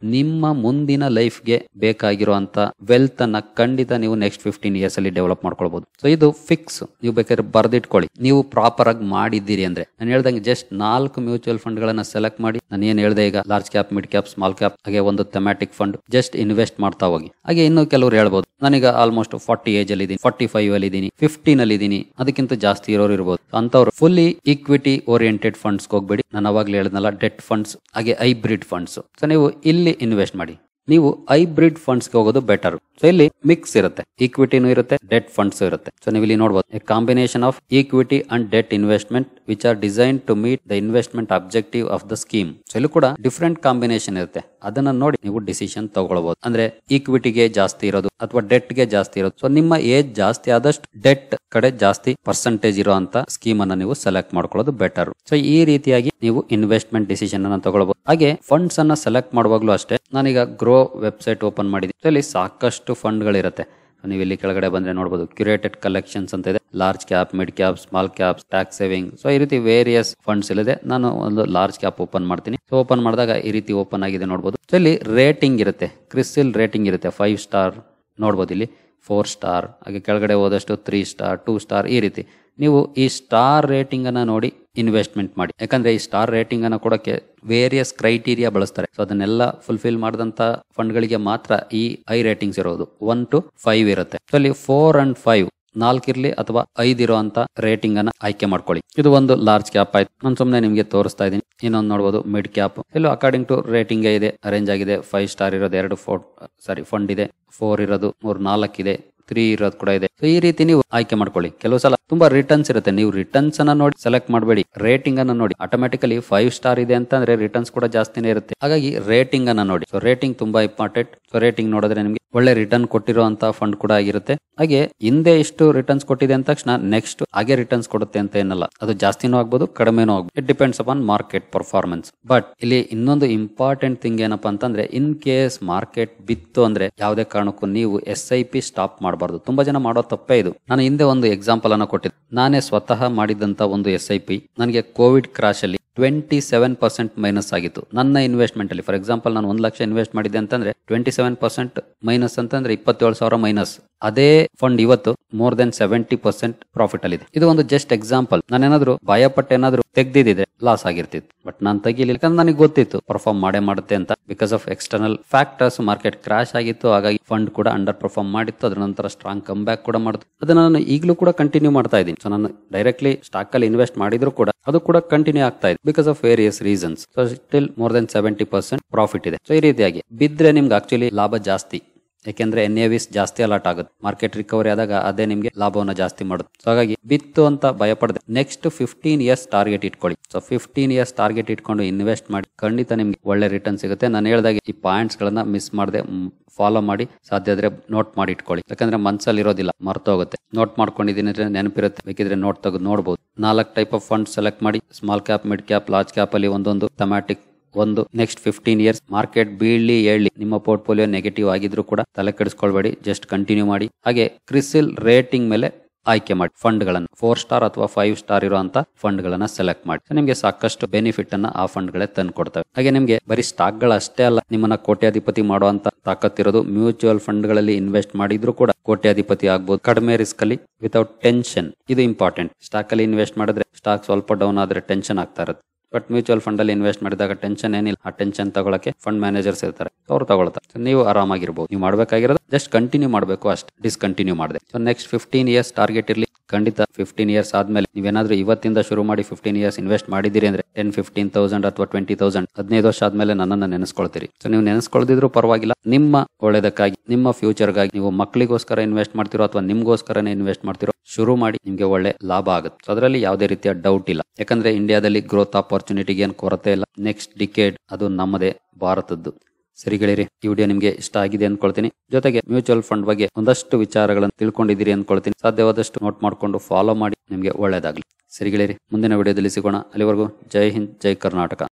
ನಿಮ್ಮ ಮುಂದಿನ ಲೈಫ್ಗೆ ಬೇಕಾಗಿರುವಂತ ವೆಲ್ತ್ ಅನ್ನ ಖಂಡಿತ ನೀವು ನೆಕ್ಸ್ಟ್ ಫಿಫ್ಟೀನ್ ಇಯರ್ಸ್ ಅಲ್ಲಿ ಡೆವಲಪ್ ಮಾಡ್ಕೊಳ್ಬಹುದು. ಸೊ ಇದು ಫಿಕ್ಸ್, ನೀವು ಬೇಕಾದ್ರೆ ಬರ್ದಿಟ್ಕೊಳ್ಳಿ. ನೀವು ಪ್ರಾಪರ್ ಆಗಿ ಮಾಡಿದ್ದೀರಿ ಅಂದ್ರೆ, ನಾನು ಹೇಳ್ದಂಗೆ ಜಸ್ಟ್ ನಾಲ್ಕು ಮ್ಯೂಚುವಲ್ ಫಂಡ್ ಗಳನ್ನ ಸೆಲೆಕ್ಟ್ ಮಾಡಿ, ನಾನು ಏನ್ ಹೇಳ್ದೆ ಈಗ large cap, mid cap, small cap, ಹಾಗೆ ಒಂದು ಥೆಮ್ಯಾಟಿಕ್ ಫಂಡ್, ಜಸ್ಟ್ ಇನ್ವೆಸ್ಟ್ ಮಾಡ್ತಾ ಹೋಗಿ. ಹಾಗೆ ಇನ್ನು ಕೆಲವರು ಹೇಳ್ಬೋದು, ನಾನೀಗ ಆಲ್ಮೋಸ್ಟ್ ಫಾರ್ಟಿ ಏಜ್ ಅಲ್ಲಿ ಇದೀನಿ, ಫಾರ್ಟಿ ಫೈವ್ ಅಲ್ಲಿ ಇದೀನಿ, ಫಿಫ್ಟೀನ್ ಅಲ್ಲಿ ಇದೀನಿ, ಅದಕ್ಕಿಂತ ಜಾಸ್ತಿ ಇರೋರು ಇರ್ಬೋದು. ಅಂತವ್ರು ಫುಲ್ಲಿ ಈಕ್ವಿಟಿ ಓರಿಯೆಂಟೆಡ್ ಫಂಡ್ಸ್ ಹೋಗ್ಬೇಡಿ. ನಾನು ಅವಾಗ್ಲೇ ಹೇಳಿದ್ನಲ್ಲ, ಡೆಟ್ ಫಂಡ್ಸ್ ಹಾಗೆ ಹೈಬ್ರಿಡ್ ಫಂಡ್ಸ್. ಸೊ ನೀವು ಇಲ್ಲಿ ಇನ್ವೆಸ್ಟ್ ಮಾಡಿ. ನೀವು ಹೈಬ್ರಿಡ್ ಫಂಡ್ಸ್ ಗೆ ಹೋಗೋದು ಬೆಟರ್. ಸೊ ಇಲ್ಲಿ ಮಿಕ್ಸ್ ಇರುತ್ತೆ, ಈಕ್ವಿಟಿನೂ ಇರುತ್ತೆ, ಡೆಟ್ ಫಂಡ್ಸ್ ಇರುತ್ತೆ. ಸೊ ನೀವು ಇಲ್ಲಿ ನೋಡಬಹುದು, a combination of equity and debt investment which are design to meet the investment objective of the scheme. So ಇಲ್ಲೂ ಕೂಡ ಡಿಫ್ರೆಂಟ್ ಕಾಂಬಿನೇಷನ್ ಇರುತ್ತೆ. ಅದನ್ನ ನೋಡಿ ನೀವು ಡಿಸಿಷನ್ ತಗೊಳ್ಬಹುದು. ಅಂದ್ರೆ ಈಕ್ವಿಟಿಗೆ ಜಾಸ್ತಿ ಇರೋದು ಅಥವಾ ಡೆಟ್ ಗೆ ಜಾಸ್ತಿ ಇರೋದು. ಸೊ ನಿಮ್ಮ ಏಜ್ ಜಾಸ್ತಿ ಆದಷ್ಟು ಡೆಟ್ ಕಡೆ ಜಾಸ್ತಿ ಪರ್ಸೆಂಟೇಜ್ ಇರುವಂತ ಸ್ಕೀಮ್ ಅನ್ನ ನೀವು ಸೆಲೆಕ್ಟ್ ಮಾಡ್ಕೊಳ್ಳೋದು ಬೆಟರ್. ಸೊ ಈ ರೀತಿಯಾಗಿ ನೀವು ಇನ್ವೆಸ್ಟ್ಮೆಂಟ್ ಡಿಸಿಷನ್ ಅನ್ನ ತಗೊಳ್ಬಹುದು. ಹಾಗೆ ಫಂಡ್ಸ್ ಅನ್ನ ಸೆಲೆಕ್ಟ್ ಮಾಡುವಾಗ್ಲೂ ಅಷ್ಟೇ, ನಾನೀಗ ಗ್ರೋ ವೆಬ್ಸೈಟ್ ಓಪನ್ ಮಾಡಿದ್ದೀನಿ. ಇಲ್ಲಿ ಸಾಕಷ್ಟು ಫಂಡ್ ಗಳಿರುತ್ತೆ. ನೀವು ಇಲ್ಲಿ ಕೆಳಗಡೆ ಬಂದ್ರೆ ನೋಡಬಹುದು, ಕ್ಯೂರೇಟೆಡ್ ಕಲೆಕ್ಷನ್ಸ್ ಅಂತ ಇದೆ. Large cap, mid cap, small cap, tax saving. So ಈ ರೀತಿ ವೇರಿಯಸ್ ಫಂಡ್ಸ್ ಇಲ್ಲಿದೆ. ನಾನು ಒಂದು ಲಾರ್ಜ್ ಕ್ಯಾಪ್ ಓಪನ್ ಮಾಡ್ತೀನಿ. ಸೊ ಓಪನ್ ಮಾಡಿದಾಗ ಈ ರೀತಿ ಓಪನ್ ಆಗಿದೆ ನೋಡಬಹುದು. ಸೊ ಇಲ್ಲಿ ರೇಟಿಂಗ್ ಇರುತ್ತೆ, ಕ್ರಿಸಿಲ್ ರೇಟಿಂಗ್ ಇರುತ್ತೆ. ಫೈವ್ ಸ್ಟಾರ್ ನೋಡಬಹುದು, ಇಲ್ಲಿ ಫೋರ್ ಸ್ಟಾರ್, ಹಾಗೆ ಕೆಳಗಡೆ ಹೋದಷ್ಟು ತ್ರೀ ಸ್ಟಾರ್, ಟೂ ಸ್ಟಾರ್, ಈ ರೀತಿ ನೀವು ಈ ಸ್ಟಾರ್ ರೇಟಿಂಗ್ ಅನ್ನ ನೋಡಿ ಇನ್ವೆಸ್ಟ್ಮೆಂಟ್ ಮಾಡಿ. ಯಾಕಂದ್ರೆ ಈ ಸ್ಟಾರ್ ರೇಟಿಂಗ್ ಅನ್ನ ಕೊಡಕ್ಕೆ ವೇರಿಯಸ್ ಕ್ರೈಟೀರಿಯಾ ಬಳಸ್ತಾರೆ. ಸೊ ಅದನ್ನೆಲ್ಲ ಫುಲ್ಫಿಲ್ ಮಾಡಿದಂತ ಫಂಡ್ ಗಳಿಗೆ ಮಾತ್ರ ಈ ಹೈ ರೇಟಿಂಗ್ಸ್ ಇರೋದು. ಒನ್ ಟು ಫೈವ್ ಇರುತ್ತೆ. ಸೊ ಅಲ್ಲಿ ಫೋರ್ ಅಂಡ್ ಫೈವ್ ನಾಲ್ಕಿರ್ಲಿ ಅಥವಾ ಐದ್ ಇರುವಂತ ರೇಟಿಂಗ್ ಅನ್ನ ಆಯ್ಕೆ ಮಾಡ್ಕೊಳ್ಳಿ. ಇದು ಒಂದು ಲಾರ್ಜ್ ಕ್ಯಾಪ್ ಆಯ್ತು. ನಾನು ಸುಮ್ಮನೆ ನಿಮ್ಗೆ ತೋರಿಸ್ತಾ ಇದ್ದೀನಿ. ಇನ್ನೊಂದು ನೋಡಬಹುದು, ಮಿಡ್ ಕ್ಯಾಪ್. ಎಲ್ಲೋ ಅಕಾರ್ಡಿಂಗ್ ಟು ರೇಟಿಂಗ್ ಇದೆ, ಅರೇಂಜ್ ಆಗಿದೆ. ಫೈವ್ ಸ್ಟಾರ್ ಇರೋದು ಎರಡು ಫೋರ್ ಸಾರಿ ಫಂಡ್ ಇದೆ, ಫೋರ್ ಇರೋದು ಮೂರ್ ನಾಲ್ಕು ಇದೆ, ತ್ರೀ ಇರೋದು ಕೂಡ ಇದೆ. ಸೊ ಈ ರೀತಿ ನೀವು ಆಯ್ಕೆ ಮಾಡ್ಕೊಳ್ಳಿ. ಕೆಲವು ಸಲ ತುಂಬಾ ರಿಟರ್ನ್ಸ್ ಇರುತ್ತೆ, ನೀವು ರಿಟರ್ನ್ಸ್ ಅನ್ನ ನೋಡಿ ಸೆಲೆಕ್ಟ್ ಮಾಡಬೇಡಿ, ರೇಟಿಂಗ್ ಅನ್ನ ನೋಡಿ. ಆಟೋಮೆಟಿಕಲಿ ಫೈವ್ ಸ್ಟಾರ್ ಇದೆ ಅಂತಂದ್ರೆ ರಿಟರ್ನ್ಸ್ ಕೂಡ ಜಾಸ್ತಿನೇ ಇರುತ್ತೆ. ಹಾಗಾಗಿ ರೇಟಿಂಗ್ ಅನ್ನ ನೋಡಿ. ಸೊ ರೇಟಿಂಗ್ ತುಂಬಾ ಇಂಪಾರ್ಟೆಂಟ್. ಸೊ ರೇಟಿಂಗ್ ನೋಡಿದ್ರೆ ನಿಮಗೆ ಒಳ್ಳೆ ರಿಟರ್ನ್ ಕೊಟ್ಟಿರುವಂತಹ ಫಂಡ್ ಕೂಡ ಆಗಿರುತ್ತೆ. ಹಾಗೆ ಹಿಂದೆ ಇಷ್ಟು ರಿಟರ್ನ್ಸ್ ಕೊಟ್ಟಿದೆ ಅಂದ ತಕ್ಷಣ ನೆಕ್ಸ್ಟ್ ಹಾಗೆ ರಿಟರ್ನ್ಸ್ ಕೊಡುತ್ತೆ ಅಂತ ಏನಲ್ಲ. ಅದು ಜಾಸ್ತಿನೂ ಆಗ್ಬೋದು, ಕಡಿಮೆನೂ ಆಗ್ಬೋದು. It depends upon market performance. But ಇಲ್ಲಿ ಇನ್ನೊಂದು ಇಂಪಾರ್ಟೆಂಟ್ ಥಿಂಗ್ ಏನಪ್ಪಾ ಅಂತಂದ್ರೆ, ಇನ್ ಕೇಸ್ ಮಾರ್ಕೆಟ್ ಬಿತ್ತು ಅಂದ್ರೆ ಯಾವುದೇ ಕಾರಣಕ್ಕೂ ನೀವು ಎಸ್ ಐ ಪಿ ಸ್ಟಾಪ್ ಮಾಡಬಾರ್ದು. ತುಂಬಾ ಜನ ಮಾಡೋ ತಪ್ಪೇ ಇದು. ನಾನು ಹಿಂದೆ ಒಂದು ಎಕ್ಸಾಂಪಲ್ ಅನ್ನ ಕೊಟ್ಟಿದ್ದೆ. ನಾನೇ ಸ್ವತಃ ಮಾಡಿದಂತ ಒಂದು ಎಸ್ ಐ ಪಿ ನನಗೆ ಕೋವಿಡ್ ಕ್ರಾಶ್ ಅಲ್ಲಿ ಟ್ವೆಂಟಿ ಸೆವೆನ್ ಪರ್ಸೆಂಟ್ ಮೈನಸ್ ಆಗಿತ್ತು ನನ್ನ ಇನ್ವೆಸ್ಟ್ಮೆಂಟ್ ಅಲ್ಲಿ. ಫಾರ್ ಎಕ್ಸಾಂಪಲ್ ನಾನು ಒಂದ್ ಲಕ್ಷ ಇನ್ವೆಸ್ಟ್ ಮಾಡಿದ್ದೆ ಅಂತಂದ್ರೆ ಟ್ವೆಂಟಿ ಸೆವೆನ್ ಪರ್ಸೆಂಟ್ ಮೈನಸ್ ಅಂತಂದ್ರೆ ಇಪ್ಪತ್ತೇಳು ಸಾವಿರ ಮೈನಸ್. ಅದೇ ಫಂಡ್ ಇವತ್ತು more than seventy percent profit ಅಲ್ಲಿ ಇದೆ. ಇದು ಒಂದು ಜಸ್ಟ್ ಎಕ್ಸಾಂಪಲ್. ನಾನೇನಾದ್ರೂ ಭಯಪಟ್ಟು ಏನಾದ್ರು ತೆಗ್ದಿದ್ರೆ ಲಾಸ್ ಆಗಿರ್ತಿತ್ತು. ಬಟ್ ನಾನು ತೆಗಿಲಿಲ್ಲ, ಯಾಕಂದ್ರೆ ನನಗೆ ಗೊತ್ತಿತ್ತು ಪರ್ಫಾರ್ಮ್ ಮಾಡೇ ಮಾಡುತ್ತೆ ಅಂತ. Because of external factors, market crash ಆಗಿತ್ತು, ಹಾಗಾಗಿ ಫಂಡ್ ಕೂಡ ಅಂಡರ್ ಪರ್ಫಾರ್ಮ್ ಮಾಡಿತ್ತು. ಅದ್ರ ನಂತರ ಸ್ಟ್ರಾಂಗ್ ಕಮ್ ಬ್ಯಾಕ್ ಕೂಡ ಮಾಡಿತ್ತು. ಅದನ್ನ ನಾನು ಈಗಲೂ ಕೂಡ ಕಂಟಿನ್ಯೂ ಮಾಡ್ತಾ ಇದ್ದೀನಿ. ಸೊ ನಾನು ಡೈರೆಕ್ಟ್ಲಿ ಸ್ಟಾಕ್ ಅಲ್ಲಿ ಇನ್ವೆಸ್ಟ್ ಮಾಡಿದ್ರು ಕೂಡ ಅದು ಕೂಡ ಕಂಟಿನ್ಯೂ ಆಗ್ತಾ ಇದೆ because of various reasons. So still more than seventy percent profit ಇದೆ. ಸೊ ಈ ರೀತಿಯಾಗಿ ಬಿದ್ರೆ ನಿಮ್ಗೆ ಆಕ್ಚುಲಿ ಲಾಭ ಜಾಸ್ತಿ. ಯಾಕೆಂದ್ರೆ ಎನ್ ಎ ವಿಸ್ ಜಾಸ್ತಿ ಅಲರ್ಟ್ ಆಗುತ್ತೆ. ಮಾರ್ಕೆಟ್ ರಿಕವರಿ ಆದಾಗ ಅದೇ ನಿಮ್ಗೆ ಲಾಭವನ್ನ ಜಾಸ್ತಿ ಮಾಡುತ್ತೆ. ಸೊ ಹಾಗಾಗಿ ಬಿತ್ತು ಅಂತ ಭಯ ಪಡದೆ ನೆಕ್ಸ್ಟ್ ಫಿಫ್ಟೀನ್ ಇಯರ್ಸ್ ಟಾರ್ಗೆಟ್ ಇಟ್ಕೊಳ್ಳಿ. ಸೊ ಫಿಫ್ಟೀನ್ ಇಯರ್ಸ್ ಟಾರ್ಗೆಟ್ ಇಟ್ಕೊಂಡು ಇನ್ವೆಸ್ಟ್ ಮಾಡಿ, ಖಂಡಿತ ನಿಮ್ಗೆ ಒಳ್ಳೆ ರಿಟರ್ನ್ ಸಿಗುತ್ತೆ. ನಾನು ಹೇಳಿದಾಗ ಈ ಪಾಯಿಂಟ್ಸ್ ಗಳನ್ನ ಮಿಸ್ ಮಾಡದೆ ಫಾಲೋ ಮಾಡಿ, ಸಾಧ್ಯ ಆದ್ರೆ ನೋಟ್ ಮಾಡಿ ಇಟ್ಕೊಳ್ಳಿ. ಯಾಕಂದ್ರೆ ಮನ್ಸಲ್ಲಿ ಇರೋದಿಲ್ಲ, ಮರ್ತೋಗುತ್ತೆ. ನೋಟ್ ಮಾಡ್ಕೊಂಡಿದ್ದೀನಿ ಅಂದ್ರೆ ನೆನಪಿರುತ್ತೆ, ಬೇಕಿದ್ರೆ ನೋಟ್ ತೆಗೆದು ನೋಡಬಹುದು. ನಾಲ್ಕು ಟೈಪ್ ಆಫ್ ಫಂಡ್ ಸೆಲೆಕ್ಟ್ ಮಾಡಿ, small cap, mid cap, large cap ಅಲ್ಲಿ ಒಂದೊಂದು ಥೆಮ್ಯಾಟಿಕ್ ಒಂದು. ನೆಕ್ಸ್ಟ್ ಫಿಫ್ಟೀನ್ ಇಯರ್ಸ್ ಮಾರ್ಕೆಟ್ ಬೀಳ್ಲಿ ಏಳ್ಲಿ, ನಿಮ್ಮ ಪೋರ್ಟ್ಫೋಲಿಯೋ ನೆಗೆಟಿವ್ ಆಗಿದ್ರು ಕೂಡ ತಲೆ ಕೆಡಿಸ್ಕೊಳ್ಬೇಡಿ, ಜಸ್ಟ್ ಕಂಟಿನ್ಯೂ ಮಾಡಿ. ಹಾಗೆ ಕ್ರಿಸಿಲ್ ರೇಟಿಂಗ್ ಮೇಲೆ ಆಯ್ಕೆ ಮಾಡಿ ಫಂಡ್ ಗಳನ್ನ, ಫೋರ್ ಸ್ಟಾರ್ ಅಥವಾ ಫೈವ್ ಸ್ಟಾರ್ ಇರುವಂತ ಫಂಡ್ ಗಳನ್ನ ಸೆಲೆಕ್ಟ್ ಮಾಡಿ. ನಿಮಗೆ ಸಾಕಷ್ಟು ಬೆನಿಫಿಟ್ ಅನ್ನ ಆ ಫಂಡ್ ಗಳೇ ತಂದು ಕೊಡ್ತವೆ. ಹಾಗೆ ನಿಮಗೆ ಬರೀ ಸ್ಟಾಕ್ ಗಳು ಅಷ್ಟೇ ಅಲ್ಲ, ನಿಮ್ಮನ್ನ ಕೋಟ್ಯಾಧಿಪತಿ ಮಾಡುವಂತ ತಾಕತ್ತಿರೋದು ಮ್ಯೂಚುವಲ್ ಫಂಡ್ ಗಳಲ್ಲಿ ಇನ್ವೆಸ್ಟ್ ಮಾಡಿದ್ರು ಕೂಡ ಕೋಟ್ಯಾಧಿಪತಿ ಆಗ್ಬಹುದು, ಕಡಿಮೆ ರಿಸ್ಕ್ ಅಲ್ಲಿ, ವಿತೌಟ್ ಟೆನ್ಷನ್. ಇದು ಇಂಪಾರ್ಟೆಂಟ್. ಸ್ಟಾಕ್ ಅಲ್ಲಿ ಇನ್ವೆಸ್ಟ್ ಮಾಡಿದ್ರೆ ಸ್ಟಾಕ್ ಸ್ವಲ್ಪ ಡೌನ್ ಆದ್ರೆ ಟೆನ್ಷನ್ ಆಗ್ತಾ ಇರುತ್ತೆ. ಬಟ್ ಮ್ಯೂಚುವಲ್ ಫಂಡ್ ಅಲ್ಲಿ ಇನ್ವೆಸ್ಟ್ ಮಾಡಿದಾಗ ಟೆನ್ಷನ್ ಏನಿಲ್ಲ. ಆ ಟೆನ್ಷನ್ ತಗೊಳಕ್ಕೆ ಫಂಡ್ ಮ್ಯಾನೇಜರ್ಸ್ ಇರ್ತಾರೆ, ಅವ್ರು ತಗೊಳ್ತಾರೆ. ನೀವು ಆರಾಮಾಗಿರ್ಬೋದು. ನೀವು ಮಾಡ್ಬೇಕಾಗಿರೋದು ಜಸ್ಟ್ ಕಂಟಿನ್ಯೂ ಮಾಡಬೇಕು ಅಷ್ಟೇ, ಡಿಸ್ಕಂಟಿನ್ಯೂ ಮಾಡಿದೆ. So next fifteen years target ಇರ್ಲಿ. ಖಂಡಿತ ಫಿಫ್ಟೀನ್ ಇಯರ್ಸ್ ಆದ್ಮೇಲೆ ನೀವೇನಾದ್ರೂ ಇವತ್ತಿಂದ ಶುರು ಮಾಡಿ ಫಿಫ್ಟೀನ್ ಇಯರ್ಸ್ ಇನ್ವೆಸ್ಟ್ ಮಾಡಿದಿರಿ ಅಂದ್ರೆ ಟೆನ್ ಫಿಫ್ಟೀನ್ ತೌಸಂಡ್ ಅಥವಾ ಟ್ವೆಂಟಿ ತೌಸಂಡ್ ಹದಿನೈದು ವರ್ಷ ಆದ್ಮೇಲೆ ನನ್ನನ್ನು ನೆನೆಸ್ಕೊಳ್ತೀರಿ. ಸೊ ನೀವು ನೆನೆಸ್ಕೊಳ್ದಿದ್ರು ಪರವಾಗಿಲ್ಲ, ನಿಮ್ಮ ಒಳ್ಳೇದಕ್ಕಾಗಿ, ನಿಮ್ಮ ಫ್ಯೂಚರ್ಗಾಗಿ, ನೀವು ಮಕ್ಕಳಿಗೋಸ್ಕರ ಇನ್ವೆಸ್ಟ್ ಮಾಡ್ತಿರೋ ಅಥವಾ ನಿಮ್ಗೋಸ್ಕರನೇ ಇನ್ವೆಸ್ಟ್ ಮಾಡ್ತಿರೋ, ಶುರು ಮಾಡಿ. ನಿಮ್ಗೆ ಒಳ್ಳೆ ಲಾಭ ಆಗುತ್ತೆ. ಸೊ ಅದರಲ್ಲಿ ಯಾವುದೇ ರೀತಿಯ ಡೌಟ್ ಇಲ್ಲ. ಯಾಕಂದ್ರೆ ಇಂಡಿಯಾದಲ್ಲಿ ಗ್ರೋತ್ ಆಪರ್ಚುನಿಟಿಗೆ ಏನು ಕೊರತೆ ಇಲ್ಲ. ನೆಕ್ಸ್ಟ್ ಡಿಕೇಡ್ ಅದು ನಮ್ಮದೇ ಭಾರತದ್ದು. ಸರಿ ಗೆಳೆಯರಿ, ಈ ವಿಡಿಯೋ ನಿಮ್ಗೆ ಇಷ್ಟ ಆಗಿದೆ ಅನ್ಕೊಳ್ತೀನಿ. ಜೊತೆಗೆ ಮ್ಯೂಚುವಲ್ ಫಂಡ್ ಬಗ್ಗೆ ಒಂದಷ್ಟು ವಿಚಾರಗಳನ್ನು ತಿಳ್ಕೊಂಡಿದ್ದೀರಿ ಅನ್ಕೊಳ್ತೀನಿ. ಸಾಧ್ಯವಾದಷ್ಟು ನೋಟ್ ಮಾಡ್ಕೊಂಡು ಫಾಲೋ ಮಾಡಿ, ನಿಮ್ಗೆ ಒಳ್ಳೇದಾಗ್ಲಿ. ಸರಿ ಗೆಳೆಯರಿ, ಮುಂದಿನ ವಿಡಿಯೋದಲ್ಲಿ ಸಿಗೋಣ. ಅಲ್ಲಿವರೆಗೂ ಜೈ ಹಿಂದ್, ಜೈ ಕರ್ನಾಟಕ.